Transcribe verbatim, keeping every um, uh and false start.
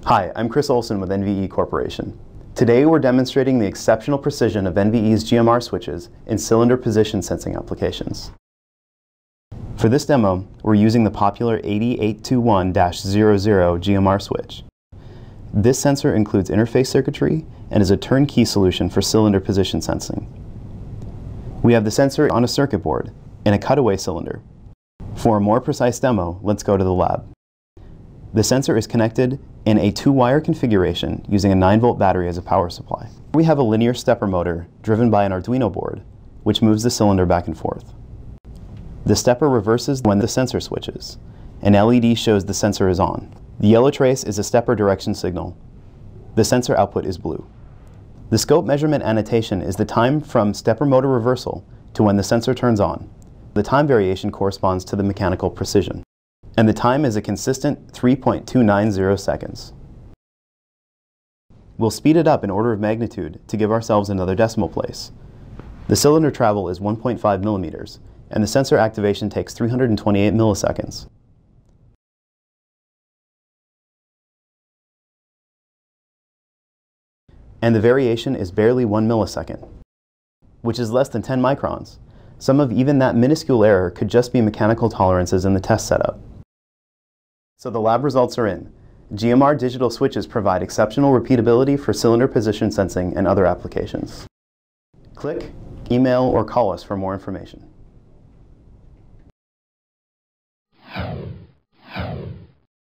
Hi, I'm Chris Olson with N V E Corporation. Today we're demonstrating the exceptional precision of N V E's G M R switches in cylinder position sensing applications. For this demo, we're using the popular eight zero eight two one dash zero zero G M R switch. This sensor includes interface circuitry and is a turnkey solution for cylinder position sensing. We have the sensor on a circuit board in a cutaway cylinder. For a more precise demo, let's go to the lab. The sensor is connected in a two-wire configuration using a nine volt battery as a power supply. We have a linear stepper motor driven by an Arduino board, which moves the cylinder back and forth. The stepper reverses when the sensor switches. An L E D shows the sensor is on. The yellow trace is a stepper direction signal. The sensor output is blue. The scope measurement annotation is the time from stepper motor reversal to when the sensor turns on. The time variation corresponds to the mechanical precision, and the time is a consistent three point two nine zero seconds. We'll speed it up in order of magnitude to give ourselves another decimal place. The cylinder travel is one point five millimeters, and the sensor activation takes three hundred twenty-eight milliseconds. And the variation is barely one millisecond, which is less than ten microns. Some of even that minuscule error could just be mechanical tolerances in the test setup. So the lab results are in. G M R digital switches provide exceptional repeatability for cylinder position sensing and other applications. Click, email, or call us for more information.